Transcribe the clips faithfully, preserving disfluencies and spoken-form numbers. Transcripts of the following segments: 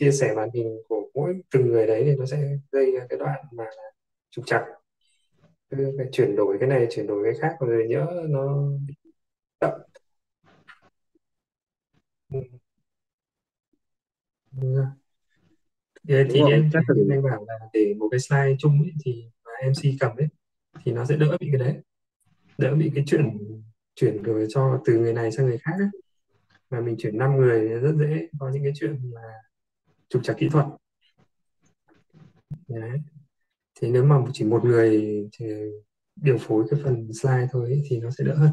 chia sẻ màn hình của mỗi từng người đấy thì nó sẽ gây ra cái đoạn mà trục trặc. Cứ phải chuyển đổi cái này chuyển đổi cái khác rồi nhỡ nó chậm. Ừ. Ừ. Thế Đúng thì rồi, em chắc là thì anh bảo là để một cái slide chung ấy, thì mà em xê cầm ấy thì nó sẽ đỡ bị cái đấy, đỡ bị cái chuyện chuyển rồi cho từ người này sang người khác ấy. Mà mình chuyển năm người thì rất dễ có những cái chuyện là trục trặc kỹ thuật đấy. Thì nếu mà chỉ một người thì điều phối cái phần slide thôi ấy, thì nó sẽ đỡ hơn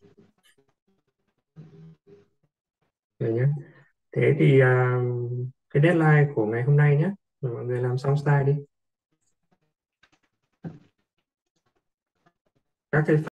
rồi nhé. Thế thì à, cái deadline của ngày hôm nay nhé, rồi mọi người làm xong slide đi. Các cái